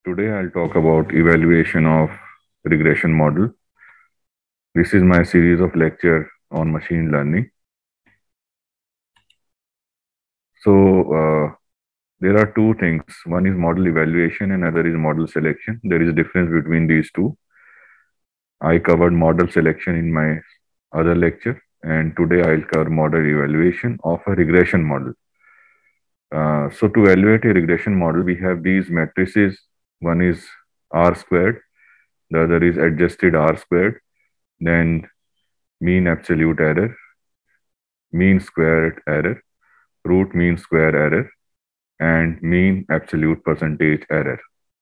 Today I'll talk about evaluation of regression model. This is my series of lecture on machine learning. So there are two things. One is model evaluation and other is model selection. There is a difference between these two. I covered model selection in my other lecture, and today I'll cover model evaluation of a regression model. So to evaluate a regression model, we have these matrices. One is R squared, the other is adjusted R squared, then mean absolute error, mean squared error, root mean square error, and mean absolute percentage error.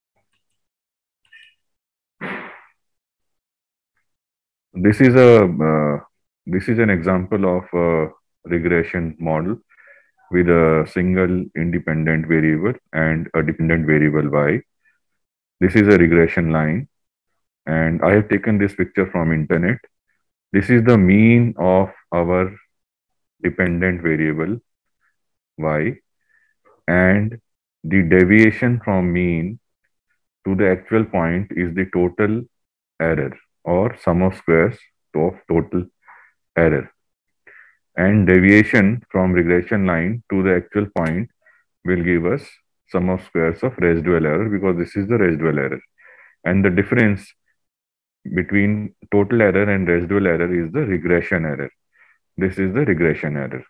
This is an example of a regression model with a single independent variable and a dependent variable y. This is a regression line, and I have taken this picture from internet. This is the mean of our dependent variable y, and the deviation from mean to the actual point is the total error or sum of squares of total error. And deviation from regression line to the actual point will give us sum of squares of residual error, because this is the residual error. And the difference between total error and residual error is the regression error. This is the regression error.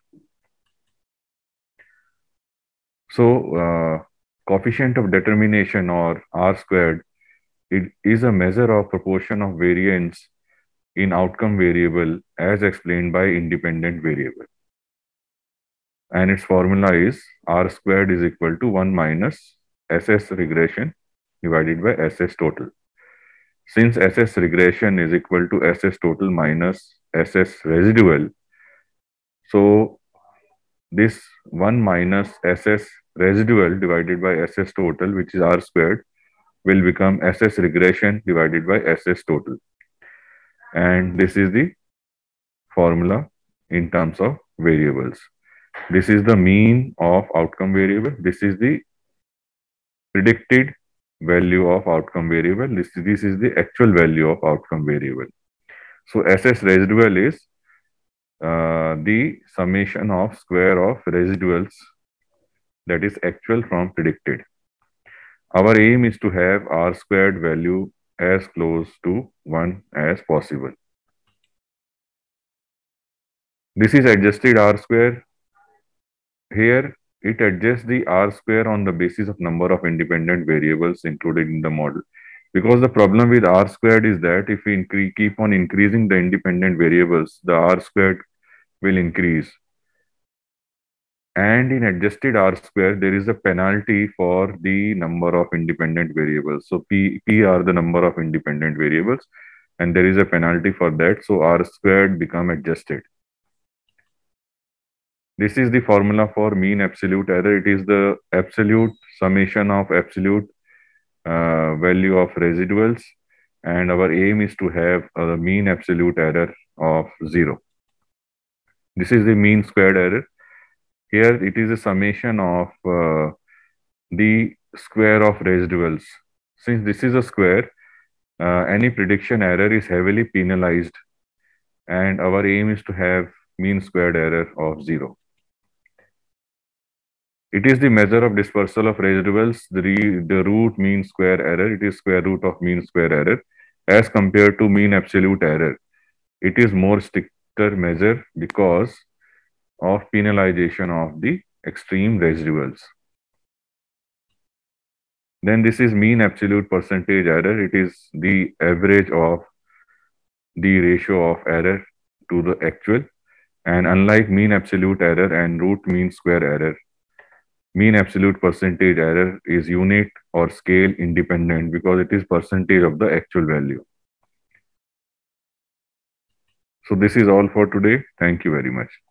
So coefficient of determination, or R squared, it is a measure of proportion of variance in outcome variable as explained by independent variable. And its formula is R squared is equal to 1 minus SS regression divided by SS total. Since SS regression is equal to SS total minus SS residual, so this 1 minus SS residual divided by SS total, which is R squared, will become SS regression divided by SS total. And this is the formula in terms of variables. This is the mean of outcome variable. This is the predicted value of outcome variable. This is the actual value of outcome variable. So SS residual is the summation of square of residuals, that is actual from predicted. Our aim is to have R squared value as close to 1 as possible. This is adjusted R square. Here it adjusts the R square on the basis of number of independent variables included in the model. Because the problem with R squared is that if we keep on increasing the independent variables, the R squared will increase. And in adjusted R square, there is a penalty for the number of independent variables. So P are the number of independent variables, and there is a penalty for that. So R squared become adjusted. This is the formula for mean absolute error. It is the absolute summation of absolute value of residuals, and our aim is to have a mean absolute error of 0. This is the mean squared error. Here it is a summation of the square of residuals. Since this is a square, any prediction error is heavily penalized, and our aim is to have mean squared error of 0. It is the measure of dispersal of residuals, the root mean square error. It is square root of mean square error as compared to mean absolute error. It is more stricter measure because of penalization of the extreme residuals. Then this is mean absolute percentage error. It is the average of the ratio of error to the actual. And unlike mean absolute error and root mean square error, mean absolute percentage error is unit or scale independent because it is percentage of the actual value. So this is all for today. Thank you very much.